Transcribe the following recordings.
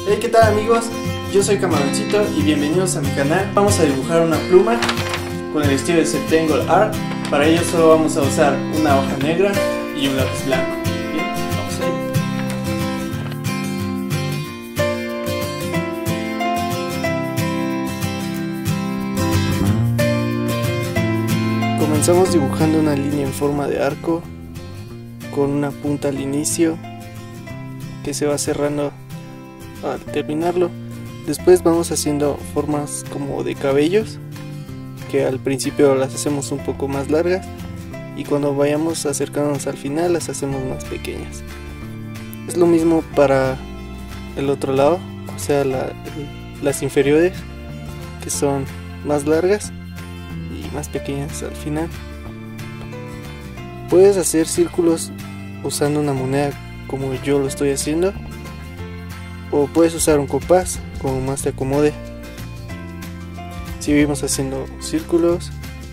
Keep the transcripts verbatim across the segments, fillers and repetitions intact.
Hey, ¿qué tal amigos? Yo soy Camaroncito y bienvenidos a mi canal. Vamos a dibujar una pluma con el estilo de Septangle Art. Para ello solo vamos a usar una hoja negra y un lápiz blanco. Bien, vamos a ir. Comenzamos dibujando una línea en forma de arco con una punta al inicio que se va cerrando al terminarlo. Después vamos haciendo formas como de cabellos, que al principio las hacemos un poco más largas y cuando vayamos acercándonos al final las hacemos más pequeñas. Es lo mismo para el otro lado, o sea la, las inferiores, que son más largas y más pequeñas al final. Puedes hacer círculos usando una moneda como yo lo estoy haciendo, o puedes usar un compás como más te acomode. Seguimos haciendo círculos,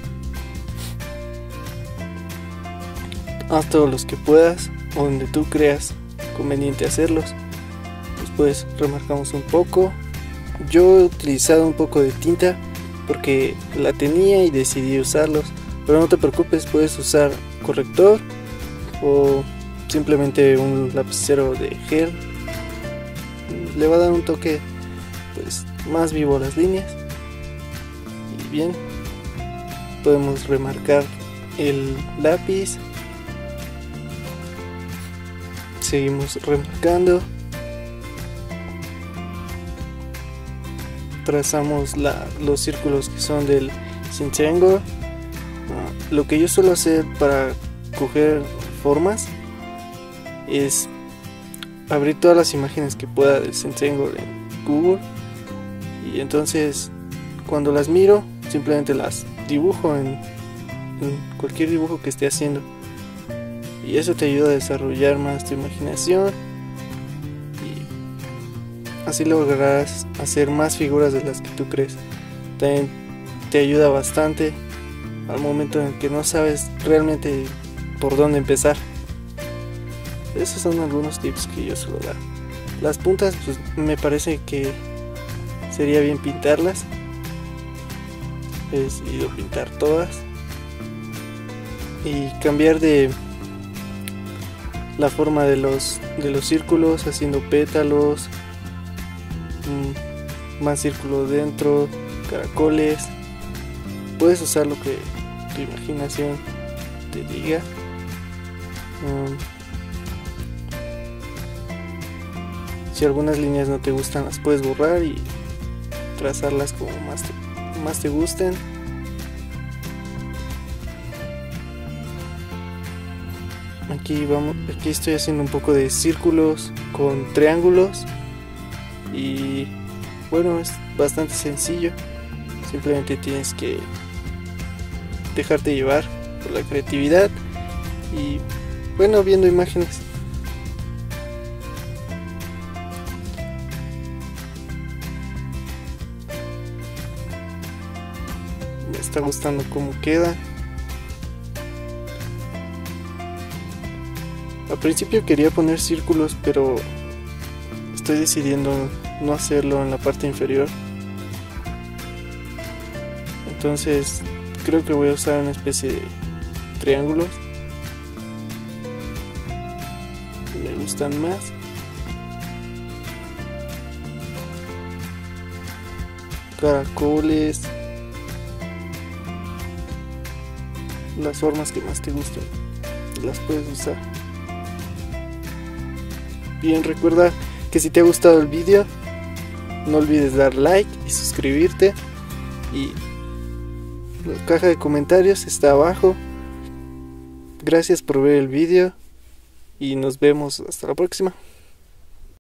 haz todos los que puedas o donde tú creas conveniente hacerlos. Después remarcamos un poco. Yo he utilizado un poco de tinta porque la tenía y decidí usarlos, pero no te preocupes, puedes usar corrector o simplemente un lapicero de gel. Le va a dar un toque pues más vivo a las líneas. Y bien, podemos remarcar el lápiz, seguimos remarcando, trazamos la, los círculos que son del Septangle. Uh, lo que yo suelo hacer para coger formas es abrir todas las imágenes que pueda del Septangle en Google, y entonces cuando las miro simplemente las dibujo en, en cualquier dibujo que esté haciendo, y eso te ayuda a desarrollar más tu imaginación y así lograrás hacer más figuras de las que tú crees. También te ayuda bastante al momento en el que no sabes realmente por dónde empezar. Esos son algunos tips que yo suelo dar. Las puntas, pues me parece que sería bien pintarlas. He decidido pintar todas y cambiar de la forma de los de los círculos, haciendo pétalos, más círculos dentro, caracoles. Puedes usar lo que tu imaginación te diga. um, Si algunas líneas no te gustan, las puedes borrar y trazarlas como más te, más te gusten. Aquí vamos, aquí estoy haciendo un poco de círculos con triángulos y bueno, es bastante sencillo. Simplemente tienes que dejarte llevar por la creatividad y bueno, viendo imágenes. Me está gustando cómo queda. Al principio quería poner círculos, pero estoy decidiendo no hacerlo en la parte inferior. Entonces creo que voy a usar una especie de triángulos. Me gustan más. Caracoles. Las formas que más te gusten las puedes usar. Bien, recuerda que si te ha gustado el vídeo no olvides dar like y suscribirte, y la caja de comentarios está abajo. Gracias por ver el vídeo y nos vemos hasta la próxima.